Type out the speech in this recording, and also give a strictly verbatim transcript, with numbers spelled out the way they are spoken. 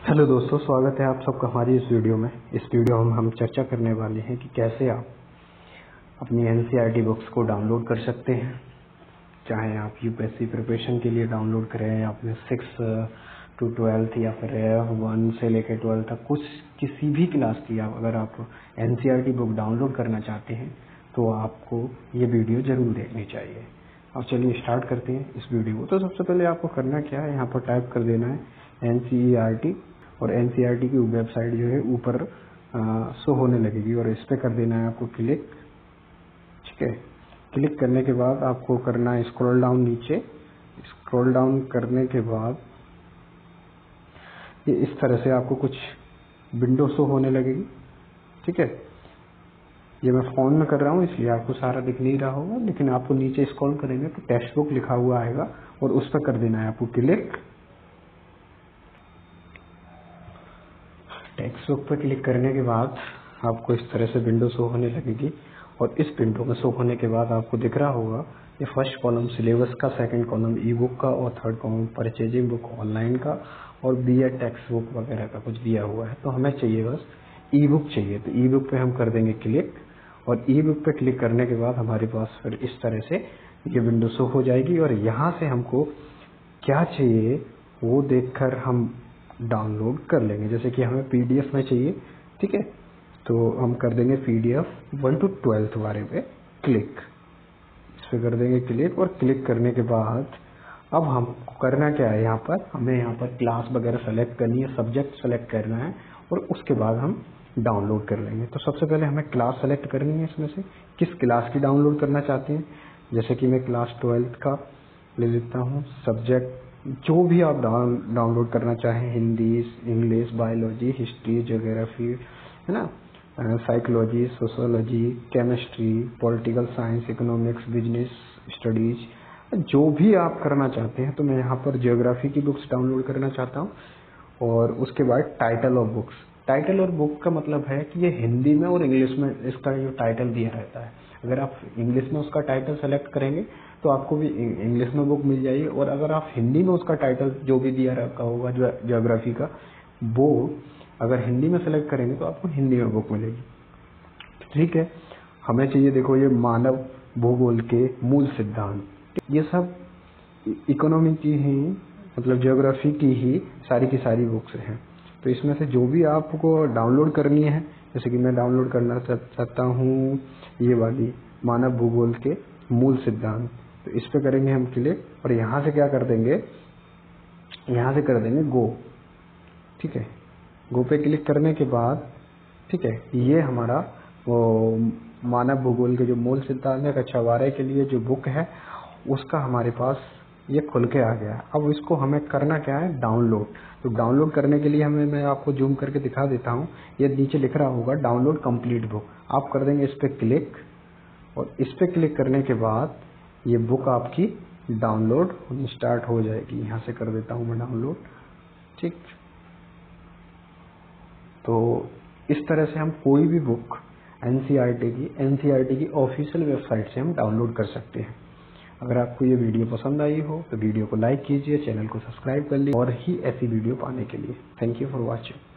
Hello दोस्तों, स्वागत है आप सबका हमारी इस वीडियो में। इस वीडियो में हम चर्चा करने वाले हैं कि कैसे आप अपनी एनसीईआरटी बुक्स को डाउनलोड कर सकते हैं। चाहे आप यूपीएससी प्रिपरेशन के लिए डाउनलोड करें या अपने सिक्स टू ट्वेल्थ या फिर वन से लेकर ट्वेल्थ तक कुछ किसी भी क्लास की आप अगर आप एनसीईआरटी बुक डाउनलोड करना चाहते हैं तो आपको ये वीडियो जरूर देखनी चाहिए। अब चलिए स्टार्ट करते हैं इस वीडियो को। तो सबसे पहले आपको करना क्या है, यहाँ पर टाइप कर देना है एनसीईआरटी और एनसीईआरटी की वेबसाइट जो है ऊपर शो होने लगेगी और इस पे कर देना है आपको क्लिक। ठीक है, क्लिक करने के बाद आपको करना है स्क्रॉल डाउन नीचे। स्क्रॉल डाउन करने के बाद ये इस तरह से आपको कुछ विंडो शो होने लगेगी। ठीक है, ये मैं फोन में कर रहा हूँ इसलिए आपको सारा दिख नहीं रहा होगा, लेकिन आपको नीचे स्क्रॉल करेंगे तो टेक्स्ट बुक लिखा हुआ आएगा और उस पर कर देना है आपको क्लिक। टेक्स्ट बुक पर क्लिक करने के बाद आपको इस तरह से विंडो शो होने लगेगी और इस विंडो में शो होने के बाद आपको दिख रहा होगा ये फर्स्ट कॉलम सिलेबस का, सेकंड कॉलम ई बुक का और third column purchasing book online का और बी ए टेक्स्ट बुक वगैरह का कुछ दिया हुआ है। तो हमें चाहिए बस ई बुक चाहिए, तो ई बुक पे हम कर देंगे क्लिक और ई बुक पे क्लिक करने के बाद हमारे पास फिर इस तरह से ये विंडो शो हो जाएगी और यहाँ से हमको क्या चाहिए वो देखकर हम डाउनलोड कर लेंगे। जैसे कि हमें पीडीएफ में चाहिए, ठीक है, तो हम कर देंगे पीडीएफ वन टू ट्वेल्थ वाले पे क्लिक। इस पे कर देंगे क्लिक और क्लिक करने के बाद अब हमको करना क्या है, यहाँ पर हमें यहाँ पर क्लास वगैरह सेलेक्ट करनी है, सब्जेक्ट सेलेक्ट करना है और उसके बाद हम डाउनलोड कर लेंगे। तो सबसे पहले हमें क्लास सेलेक्ट करनी है, इसमें से किस क्लास की डाउनलोड करना चाहते हैं। जैसे कि मैं क्लास ट्वेल्थ का ले लेता हूँ। सब्जेक्ट जो भी आप डाउनलोड करना चाहें, Hindi, English, biology, history, geography, है ना, psychology, sociology, chemistry, political science, economics, business studies, जो भी आप करना चाहते हैं। तो मैं यहाँ पर ज्योग्राफी की बुक्स डाउनलोड करना चाहता हूँ और उसके बाद टाइटल ऑफ बुक्स। टाइटल और बुक का मतलब है कि ये हिंदी में और इंग्लिश में इसका जो टाइटल दिया रहता है। अगर आप इंग्लिश में उसका टाइटल सेलेक्ट करेंगे तो आपको भी इंग्लिश में बुक मिल जाएगी और अगर आप हिंदी में उसका टाइटल जो भी दिया रखा होगा जो ज्योग्राफी का, वो अगर हिंदी में सेलेक्ट करेंगे तो आपको हिंदी में बुक मिलेगी। ठीक है, हमें चाहिए देखो ये मानव भूगोल के मूल सिद्धांत, ये सब इकोनॉमी की ही मतलब ज्योग्राफी की ही सारी की सारी बुक्स हैं। तो इसमें से जो भी आपको डाउनलोड करनी है, जैसे कि मैं डाउनलोड करना चाहता हूँ ये वाली मानव भूगोल के मूल सिद्धांत, तो इस पे करेंगे हम क्लिक और यहाँ से क्या कर देंगे, यहाँ से कर देंगे गो। ठीक है, गो पे क्लिक करने के बाद ठीक है, ये हमारा वो मानव भूगोल के जो मूल सिद्धांत है कक्षा बारह के लिए जो बुक है उसका हमारे पास ये खुल के आ गया। अब इसको हमें करना क्या है, डाउनलोड। तो डाउनलोड करने के लिए हमें, मैं आपको जूम करके दिखा देता हूँ, ये नीचे लिख रहा होगा डाउनलोड कंप्लीट बुक। आप कर देंगे इस पे क्लिक और इस पे क्लिक करने के बाद ये बुक आपकी डाउनलोड स्टार्ट हो जाएगी। यहाँ से कर देता हूँ मैं डाउनलोड। ठीक, तो इस तरह से हम कोई भी बुक एनसीईआरटी की एनसीईआरटी की ऑफिशियल वेबसाइट से हम डाउनलोड कर सकते हैं। अगर आपको ये वीडियो पसंद आई हो तो वीडियो को लाइक कीजिए, चैनल को सब्सक्राइब कर लीजिए और ही ऐसी वीडियो पाने के लिए। Thank you for watching.